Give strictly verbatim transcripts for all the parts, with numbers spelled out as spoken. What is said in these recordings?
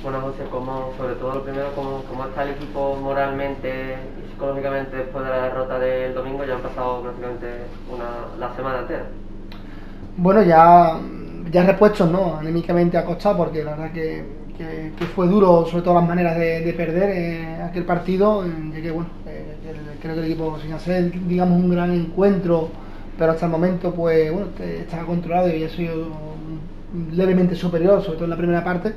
Bueno, José, ¿cómo, sobre todo lo primero, cómo, cómo está el equipo moralmente y psicológicamente después de la derrota del domingo? Ya han pasado prácticamente una, la semana entera. Bueno, ya, ya repuestos, ¿no? Anímicamente acostado, porque la verdad que, que, que fue duro, sobre todo las maneras de, de perder eh, aquel partido, eh, ya que, bueno, eh, el- creo que el equipo, sin hacer, digamos, un gran encuentro, pero hasta el momento, pues, bueno, te- estaba controlado y había sido levemente superior, sobre todo en la primera parte.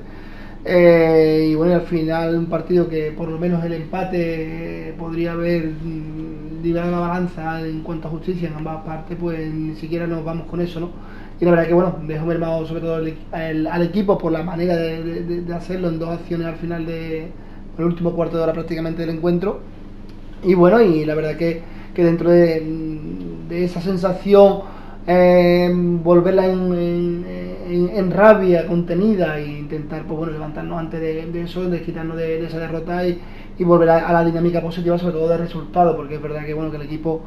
Eh, y bueno, al final un partido que por lo menos el empate eh, podría haber mm, liberado la balanza en cuanto a justicia en ambas partes, pues ni siquiera nos vamos con eso, ¿no? Y la verdad que bueno, dejó mermado sobre todo el, el- al equipo por la manera de, de- de hacerlo en dos acciones al final de el último cuarto de hora prácticamente del encuentro. Y bueno, y la verdad que, que dentro de, de esa sensación, eh, volverla en, en, en, en rabia contenida e intentar pues bueno, levantarnos antes de, de eso, de quitarnos de, de esa derrota y, y volver a, a la dinámica positiva, sobre todo de resultado, porque es verdad que bueno que el equipo,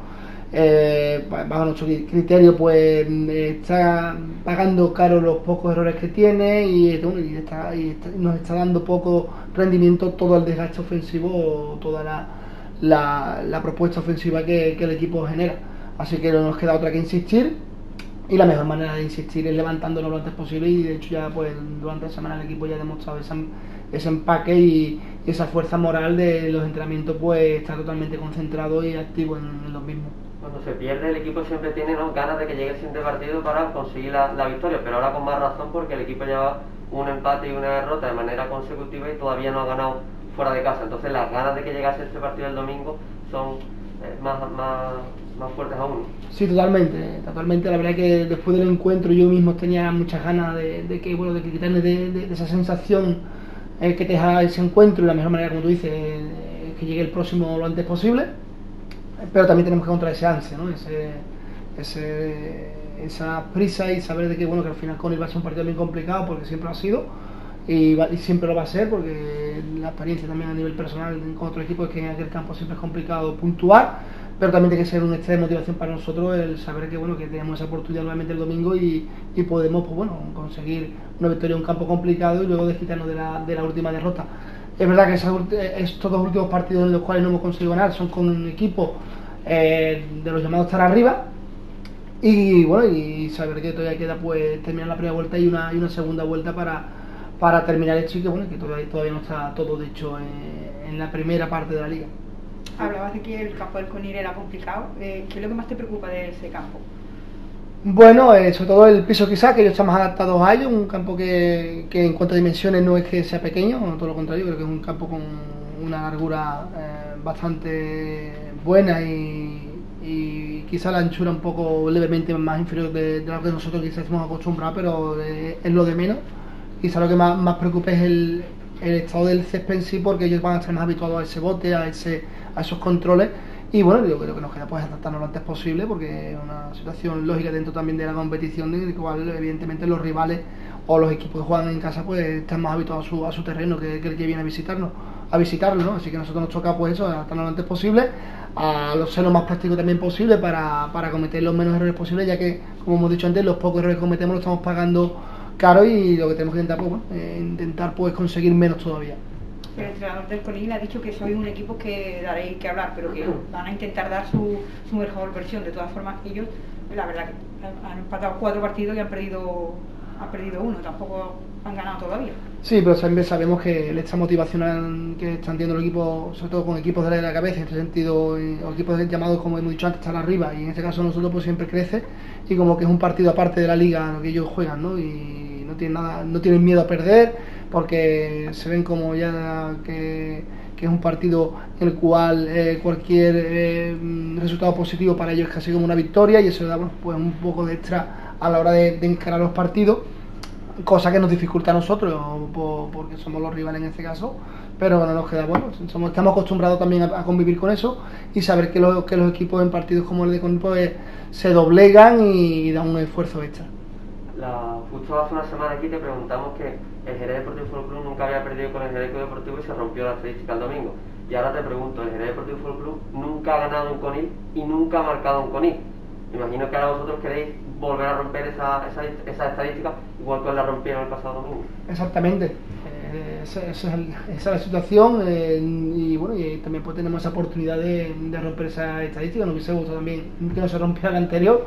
eh, bajo nuestro criterio, pues está pagando caro los pocos errores que tiene y, bueno, y, está, y está, nos está dando poco rendimiento todo el desgaste ofensivo, toda la la, la propuesta ofensiva que, que el equipo genera. Así que no nos queda otra que insistir y la mejor manera de insistir es levantándonos lo antes posible y de hecho ya pues durante la semana el equipo ya ha demostrado ese, ese empaque y, y esa fuerza moral de los entrenamientos, pues está totalmente concentrado y activo en, en los mismos. Cuando se pierde, el equipo siempre tiene, ¿no?, ganas de que llegue el siguiente partido para conseguir la, la victoria, pero ahora con más razón porque el equipo lleva un empate y una derrota de manera consecutiva y todavía no ha ganado fuera de casa. Entonces las ganas de que llegase este partido el domingo son eh, más, más, más fuertes aún. Sí, totalmente, totalmente. La verdad que después del encuentro yo mismo tenía muchas ganas de, de que, bueno, de quitarme de, de, de esa sensación eh, que te deja ese encuentro y la mejor manera, como tú dices, eh, es que llegue el próximo lo antes posible. Pero también tenemos que encontrar ese ansia, ¿no? Ese, ese, esa prisa y saber de que, bueno, que al final con él va a ser un partido bien complicado porque siempre lo ha sido y, va, y siempre lo va a ser porque la experiencia también a nivel personal con otro equipo es que en aquel campo siempre es complicado puntuar, pero también tiene que ser un extra de motivación para nosotros el saber que, bueno, que tenemos esa oportunidad nuevamente el domingo y, y podemos, pues bueno, conseguir una victoria en un campo complicado y luego desquitarnos de la, de la última derrota. Es verdad que esos, estos dos últimos partidos en los cuales no hemos conseguido ganar son con un equipo eh, de los llamados estar arriba y bueno, y saber que todavía queda pues terminar la primera vuelta y una, y una segunda vuelta para, para terminar esto y que bueno, que todavía, todavía no está todo dicho en, en la primera parte de la liga. Hablabas de que el campo del Conil era complicado. Eh, ¿Qué es lo que más te preocupa de ese campo? Bueno, eh, sobre todo el piso quizás, que ellos están más adaptados a ello, un campo que, que en cuanto a dimensiones no es que sea pequeño, no, todo lo contrario, creo que es un campo con una largura eh, bastante buena y, y quizá la anchura un poco levemente más inferior de, de lo que nosotros quizás estamos acostumbrados, pero eh, es lo de menos. Quizá lo que más, más preocupa es el, el estado del césped en sí, porque ellos van a estar más habituados a ese bote, a, ese, a esos controles. Y bueno, yo creo que nos queda pues adaptarnos lo antes posible porque es una situación lógica dentro también de la competición, de la cual evidentemente los rivales o los equipos que juegan en casa pues están más habituados a su, a su terreno que, que el que viene a visitarnos, a visitarlo, ¿no? Así que a nosotros nos toca pues eso, adaptarnos lo antes posible, a los ser lo más práctico también posible para, para cometer los menos errores posibles, ya que, como hemos dicho antes, los pocos errores que cometemos los estamos pagando caro y lo que tenemos que intentar pues, bueno, eh, intentar pues conseguir menos todavía. El entrenador del Conil ha dicho que sois un equipo que daréis que hablar, pero que van a intentar dar su, su mejor versión. De todas formas, ellos, la verdad, que han empatado cuatro partidos y han perdido, han perdido uno, tampoco han ganado todavía. Sí, pero también sabemos que el extra motivacional que están teniendo el equipo, sobre todo con equipos de la cabeza, en este sentido, o equipos llamados, como hemos dicho antes, estar arriba, y en este caso nosotros pues siempre crece, y como que es un partido aparte de la liga lo que ellos juegan, ¿no? Y no tienen nada, no tienen miedo a perder, porque se ven como ya que, que es un partido en el cual eh, cualquier eh, resultado positivo para ellos es casi como una victoria, y eso da, bueno, pues un poco de extra a la hora de, de encarar los partidos, cosa que nos dificulta a nosotros por, porque somos los rivales en este caso, pero no nos queda bueno, somos, estamos acostumbrados también a, a convivir con eso y saber que los, que los equipos en partidos como el de Conil pues, se doblegan y, y dan un esfuerzo extra. La, justo hace una semana aquí te preguntamos que el Jerez Deportivo Fútbol Club nunca había perdido con el Jerez Deportivo y se rompió la estadística el domingo, y ahora te pregunto, el Jerez Deportivo Fútbol Club nunca ha ganado un Conil y nunca ha marcado un Conil. Me imagino que ahora vosotros queréis volver a romper esa, esa, esa estadística igual que la rompieron el pasado domingo. Exactamente, eh, eh, esa, esa es el- esa es la situación, eh, y bueno, y también pues tenemos esa oportunidad de, de romper esa estadística. Nos hubiese gustado también que no se rompiera la anterior,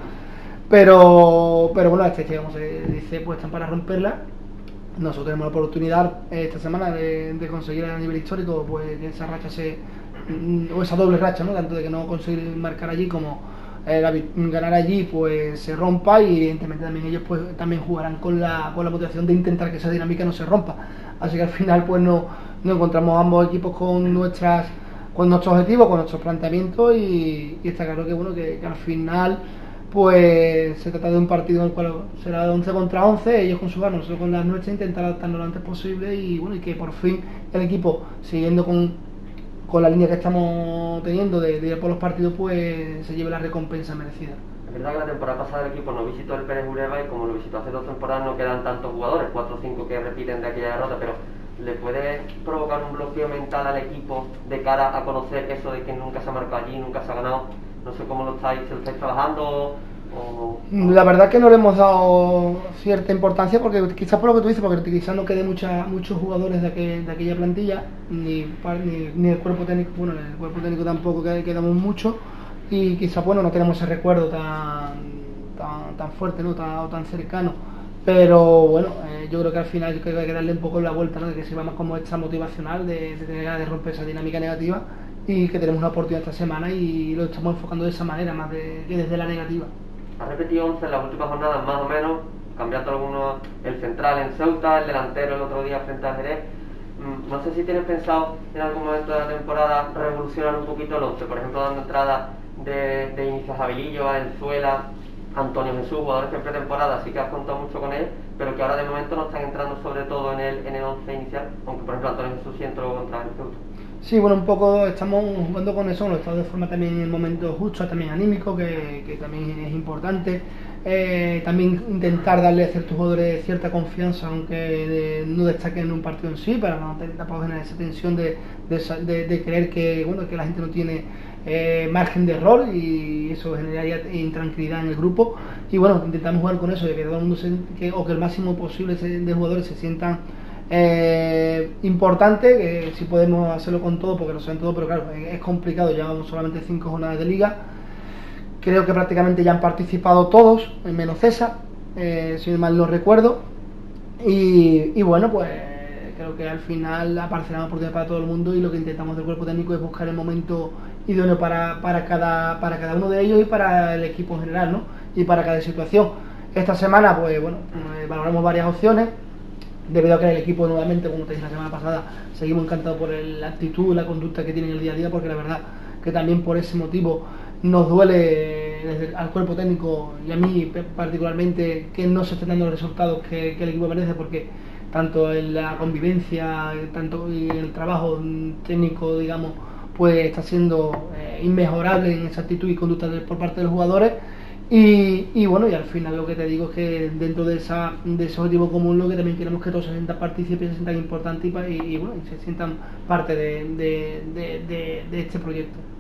pero pero bueno, este que como se dice, pues están para romperla. Nosotros tenemos la oportunidad eh, esta semana de, de conseguir a nivel histórico, pues que esa racha se, mm, o esa doble racha, ¿no? Tanto de que no conseguir marcar allí como eh, la vi- ganar allí, pues se rompa, y evidentemente también ellos pues también jugarán con la, con la motivación de intentar que esa dinámica no se rompa. Así que al final pues no, nos encontramos ambos equipos con nuestras con nuestros objetivos, con nuestros planteamientos, y, y está claro que bueno que, que al final pues se trata de un partido en el cual será de once contra once, ellos con su ganas, nosotros con las nuestras, intentar adaptarnos lo antes posible, y bueno, y que por fin el equipo, siguiendo con, con la línea que estamos teniendo de, de ir por los partidos, pues se lleve la recompensa merecida. Es verdad que la temporada pasada el equipo no visitó el Pérez Ureba, y como lo visitó hace dos temporadas no quedan tantos jugadores, cuatro o cinco que repiten de aquella derrota, pero ¿le puede provocar un bloqueo mental al equipo de cara a conocer eso de que nunca se ha marcado allí, nunca se ha ganado? No sé cómo lo estáis, si lo estáis trabajando o... La verdad que no le hemos dado cierta importancia, porque quizás por lo que tú dices, porque quizás no quede mucha, muchos jugadores de, aquel, de aquella plantilla, ni, par- ni, ni el cuerpo técnico, bueno, el cuerpo técnico tampoco que quedamos mucho, y quizás bueno no tenemos ese recuerdo tan tan, tan fuerte, ¿no? tan, o tan cercano. Pero bueno, eh, yo creo que al final yo creo que hay que darle un poco la vuelta, ¿no? De que sirva más como extra motivacional, de, de tener ganas de romper esa dinámica negativa, y que tenemos una oportunidad esta semana y lo estamos enfocando de esa manera, más de, que desde la negativa. Ha repetido once en las últimas jornadas más o menos, cambiando algunos, el central en Ceuta, el delantero el otro día frente a Jerez. Mm, No sé si tienes pensado en algún momento de la temporada revolucionar un poquito el once, por ejemplo dando entrada de, de inicio a Jabilillo, a Enzuela, Antonio Jesús, jugadores que en pretemporada sí que has contado mucho con él, pero que ahora de momento no están entrando sobre todo en el en el once inicial, aunque por ejemplo Antonio Jesús sí entró contra el Ceuta. Sí, bueno, un poco estamos jugando con eso, lo estamos de forma también en el momento justo, también anímico, que, que también es importante. Eh, también intentar darle a ciertos jugadores cierta confianza, aunque de- no destaquen en un partido en sí, para no tener- tampoco generar esa tensión de, de, sa- de- de creer que bueno que la gente no tiene eh, margen de error, y eso generaría intranquilidad en el grupo. Y bueno, intentamos jugar con eso, de que todo el mundo se, que, o que el máximo posible se- de jugadores se sientan eh, importante, que si podemos hacerlo con todo, porque lo saben todo, pero claro, es, es complicado, llevamos solamente cinco jornadas de liga, creo que prácticamente ya han participado todos, menos César, eh, si mal no recuerdo, y, y bueno, pues creo que al final aparecerá una oportunidad para todo el mundo, y lo que intentamos del cuerpo técnico es buscar el momento idóneo para, para, cada, para cada uno de ellos y para el equipo en general, ¿no? Y para cada situación. Esta semana, pues bueno, eh, valoramos varias opciones, debido a que el equipo nuevamente, como te dije la semana pasada, seguimos encantados por el- la actitud, la conducta que tienen el día a día, porque la verdad que también por ese motivo nos duele desde, al cuerpo técnico y a mí pe- particularmente que no se estén dando los resultados que, que el equipo merece, porque tanto en la convivencia, eh, tanto y en el trabajo mm, técnico, digamos, pues está siendo eh, inmejorable en esa actitud y conducta de- por parte de los jugadores. Y, y bueno, y al final lo que te digo es que dentro de esa de ese objetivo común, lo que también queremos que todos se sientan partícipes, se sientan importantes, y, pa- y, y bueno, y se sientan parte de, de, de, de, de este proyecto.